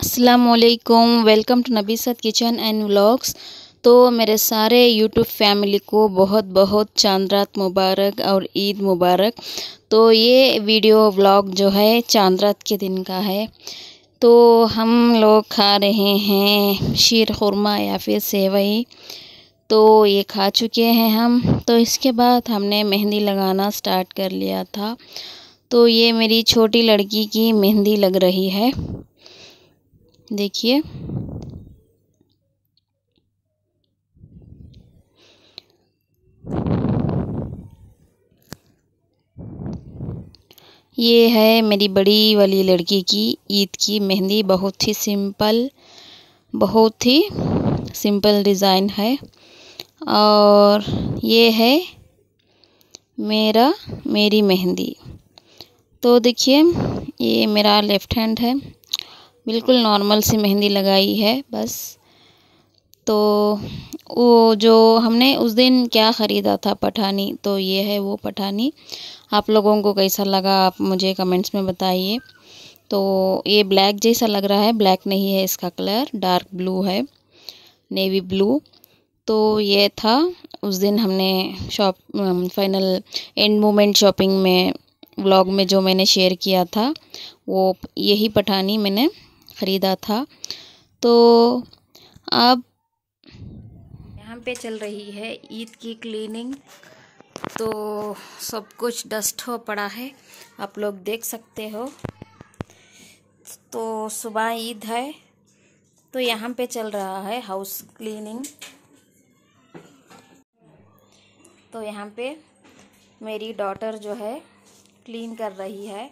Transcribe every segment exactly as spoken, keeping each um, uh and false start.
अस्सलामुअलैकुम, welcome to Nabisat kitchen and vlogs. तो मेरे सारे यूट्यूब फैमिली को बहुत बहुत चांद रात मुबारक और ईद मुबारक। तो ये वीडियो व्लॉग जो है चांद रात के दिन का है। तो हम लोग खा रहे हैं शीर खुरमा या फिर सेवई। तो ये खा चुके हैं हम। तो इसके बाद हमने मेहंदी लगाना स्टार्ट कर लिया था। तो ये मेरी छोटी लड़की की मेहंदी लग रही है, देखिए। ये है मेरी बड़ी वाली लड़की की ईद की मेहंदी। बहुत ही सिंपल बहुत ही सिंपल डिज़ाइन है। और ये है मेरा मेरी मेहंदी। तो देखिए, ये मेरा लेफ़्ट हैंड है। बिल्कुल नॉर्मल सी मेहंदी लगाई है बस। तो वो जो हमने उस दिन क्या ख़रीदा था, पठानी, तो ये है वो पठानी। आप लोगों को कैसा लगा आप मुझे कमेंट्स में बताइए। तो ये ब्लैक जैसा लग रहा है, ब्लैक नहीं है इसका कलर, डार्क ब्लू है, नेवी ब्लू। तो ये था उस दिन हमने shop final and moment shopping में व्लॉग में जो मैंने शेयर किया था, वो यही पठानी मैंने ख़रीदा था। तो अब यहाँ पे चल रही है ईद की क्लीनिंग। तो सब कुछ डस्ट हो पड़ा है, आप लोग देख सकते हो। तो सुबह ईद है, तो यहाँ पे चल रहा है हाउस क्लीनिंग। तो यहाँ पे मेरी डॉटर जो है क्लीन कर रही है।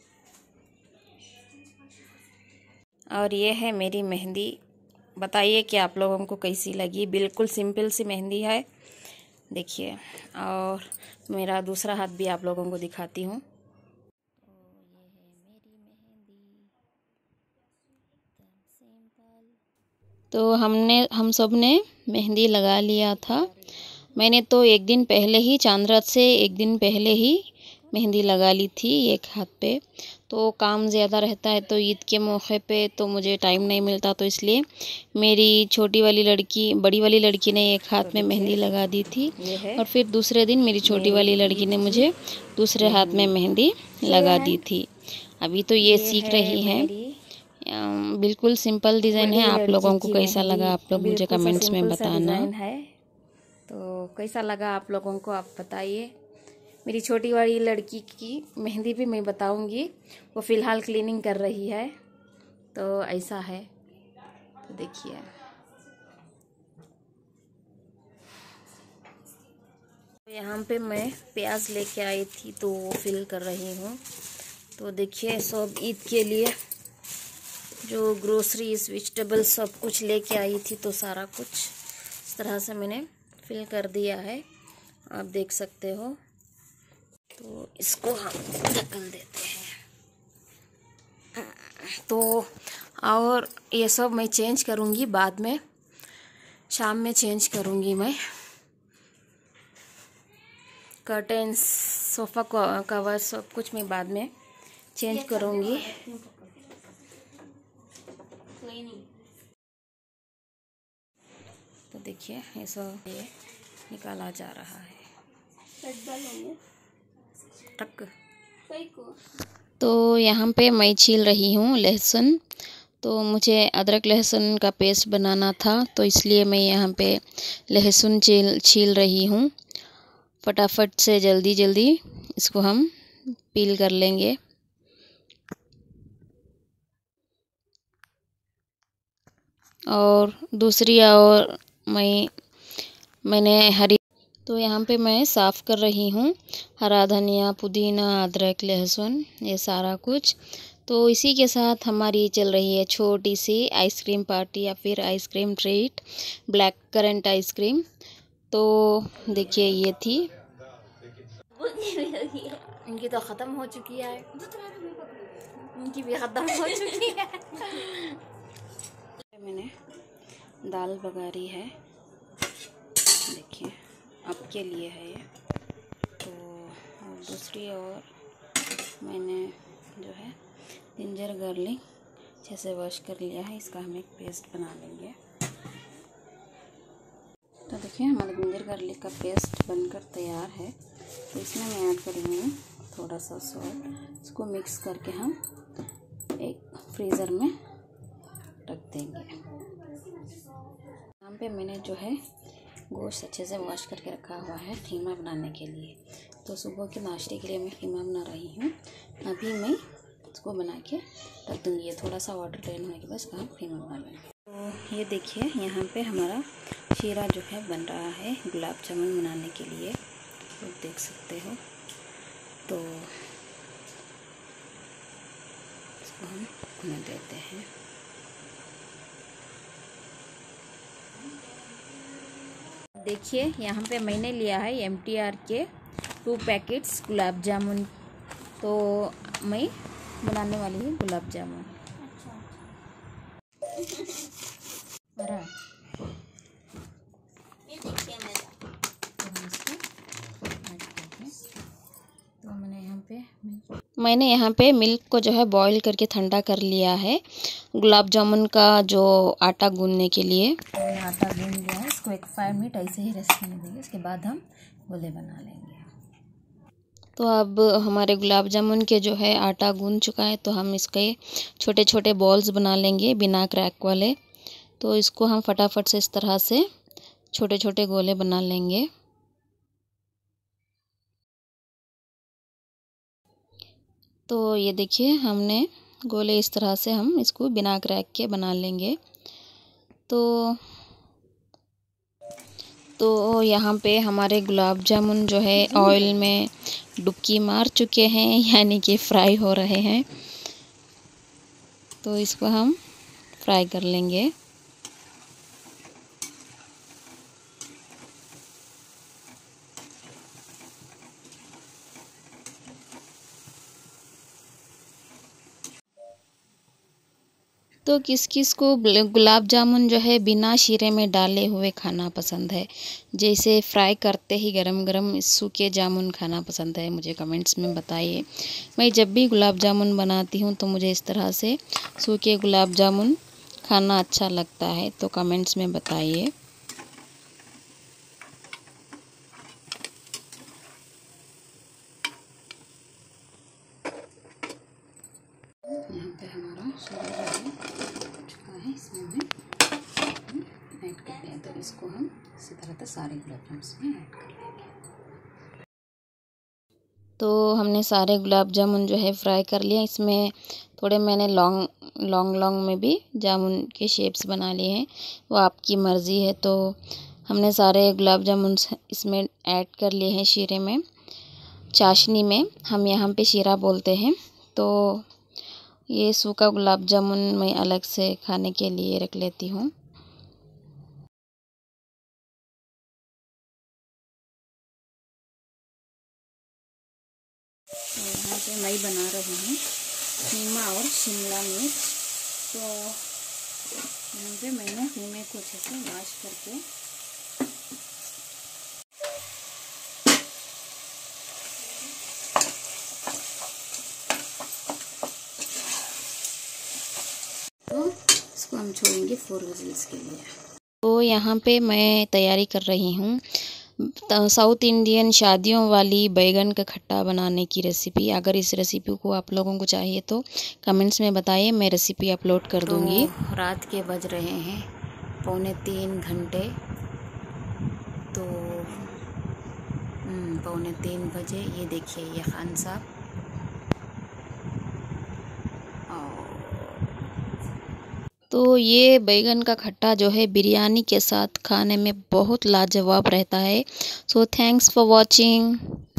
और ये है मेरी मेहंदी। बताइए कि आप लोगों को कैसी लगी। बिल्कुल सिंपल सी मेहंदी है, देखिए। और मेरा दूसरा हाथ भी आप लोगों को दिखाती हूँ। तो हमने हम सब ने मेहंदी लगा लिया था। मैंने तो एक दिन पहले ही, चांद रात से एक दिन पहले ही मेहंदी लगा ली थी एक हाथ पे। तो काम ज़्यादा रहता है, तो ईद के मौके पे तो मुझे टाइम नहीं मिलता, तो इसलिए मेरी छोटी वाली लड़की बड़ी वाली लड़की ने एक हाथ में मेहंदी लगा दी थी। और फिर दूसरे दिन मेरी छोटी वाली लड़की ने मुझे दूसरे हाथ में मेहंदी लगा दी थी। अभी तो ये सीख रही है। बिल्कुल सिंपल डिज़ाइन है। आप लोगों को कैसा लगा आप लोग मुझे कमेंट्स में बताना है। तो कैसा लगा आप लोगों को आप बताइए। मेरी छोटी वाली लड़की की मेहंदी भी मैं बताऊंगी, वो फ़िलहाल क्लीनिंग कर रही है। तो ऐसा है, तो देखिए। यहाँ पे मैं प्याज लेके आई थी, तो वो फिल कर रही हूँ। तो देखिए, सब ईद के लिए जो ग्रोसरीज वेजिटेबल्स सब कुछ लेके आई थी, तो सारा कुछ इस तरह से मैंने फिल कर दिया है, आप देख सकते हो। तो इसको हम ढकल देते हैं। तो और ये सब मैं चेंज करूँगी बाद में, शाम में चेंज करूँगी मैं। कर्टेन्स, सोफ़ा कवर सब कुछ मैं बाद में चेंज करूँगी। तो देखिए, ये सब ये निकाला जा रहा है। टक। तो यहाँ पे मैं छील रही हूँ लहसुन। तो मुझे अदरक लहसुन का पेस्ट बनाना था, तो इसलिए मैं यहाँ पे लहसुन छील छील रही हूँ। फटाफट से जल्दी जल्दी इसको हम पील कर लेंगे। और दूसरी और मैं मैंने हरी तो यहाँ पे मैं साफ़ कर रही हूँ हरा धनिया, पुदीना, अदरक, लहसुन, ये सारा कुछ। तो इसी के साथ हमारी चल रही है छोटी सी आइसक्रीम पार्टी या फिर ice cream treat, black currant ice cream. तो देखिए, ये थी। इनकी तो ख़त्म हो चुकी है, इनकी भी ख़त्म हो चुकी है। मैंने दाल बघारी है, देखिए, आपके लिए है ये। तो और दूसरी और मैंने जो है जिंजर गार्लिक अच्छे से वॉश कर लिया है। इसका हम एक पेस्ट बना लेंगे। तो देखिए हमारा जिंजर गार्लिक का पेस्ट बनकर तैयार है। तो इसमें मैं ऐड करेंगे थोड़ा सा सॉल्ट। इसको मिक्स करके हम एक फ्रीज़र में रख देंगे। यहाँ पे मैंने जो है गोश्त अच्छे से वॉश करके रखा हुआ है कीमा बनाने के लिए। तो सुबह के नाश्ते के लिए मैं कीमा बना रही हूँ। अभी मैं इसको बना के रख दूँगी। ये थोड़ा सा वाटर ड्रेन होने के बाद इसका हम कीमा बना लेंगे। तो ये देखिए यहाँ पे हमारा शीरा जो है बन रहा है गुलाब जामुन बनाने के लिए। तो देख सकते हो। तो इसको हम भून देते हैं। देखिए यहाँ पे मैंने लिया है एम टी आर के टू पैकेट्स गुलाब जामुन। तो मैं बनाने वाली हूँ गुलाब जामुन। ये देखिए मेरा। तो मैंने यहाँ पे मैंने यहाँ पे मिल्क को जो है बॉईल करके ठंडा कर लिया है गुलाब जामुन का जो आटा गूंदने के लिए। तो मैंने आटा गूंद लिया है। इसको एक फाइव मिनट ऐसे ही रेस्ट करने देंगे। उसके बाद हम गोले बना लेंगे। तो अब हमारे गुलाब जामुन के जो है आटा गूंद चुका है। तो हम इसके छोटे छोटे बॉल्स बना लेंगे बिना क्रैक वाले। तो इसको हम फटाफट से इस तरह से छोटे छोटे गोले बना लेंगे। तो ये देखिए हमने गोले इस तरह से हम इसको बिना क्रैक के बना लेंगे। तो तो यहाँ पे हमारे गुलाब जामुन जो है ऑयल में डुबकी मार चुके हैं, यानी कि फ्राई हो रहे हैं। तो इसको हम फ्राई कर लेंगे। तो किस किस को गुलाब जामुन जो है बिना शीरे में डाले हुए खाना पसंद है, जैसे फ्राई करते ही गरम गरम सूखे जामुन खाना पसंद है, मुझे कमेंट्स में बताइए। मैं जब भी गुलाब जामुन बनाती हूँ तो मुझे इस तरह से सूखे गुलाब जामुन खाना अच्छा लगता है। तो कमेंट्स में बताइए। यहाँ पे हमारा शीरा हो चुका है। इसमें हम ऐड कर दिया। तो इसको हम इसी तरह से सारे गुलाब जामुन में ऐड कर लेंगे। तो हमने सारे गुलाब जामुन जो है फ्राई कर लिया। इसमें थोड़े मैंने लॉन्ग लॉन्ग लॉन्ग में भी जामुन के शेप्स बना लिए हैं, वो आपकी मर्ज़ी है। तो हमने सारे गुलाब जामुन इसमें ऐड कर लिए हैं शीरे में, चाशनी में हम यहाँ पे शीरा बोलते हैं। तो ये सूखा गुलाब जामुन मैं अलग से खाने के लिए रख लेती हूँ। तो यहाँ पे मैं बना रही हूँ कीमा और शिमला मिर्च। तो यहाँ पे मैंने कीमे को अच्छे से वॉश करके तो इसको हम छोड़ेंगे फोर विजिल्स के लिए। तो यहाँ पे मैं तैयारी कर रही हूँ साउथ इंडियन शादियों वाली बैगन का खट्टा बनाने की रेसिपी। अगर इस रेसिपी को आप लोगों को चाहिए तो कमेंट्स में बताइए, मैं रेसिपी अपलोड कर दूँगी। तो रात के बज रहे हैं पौने तीन घंटे। तो पौने तीन बजे ये देखिए ये खान साहब तो ये बैगन का खट्टा जो है बिरयानी के साथ खाने में बहुत लाजवाब रहता है। So thanks for watching.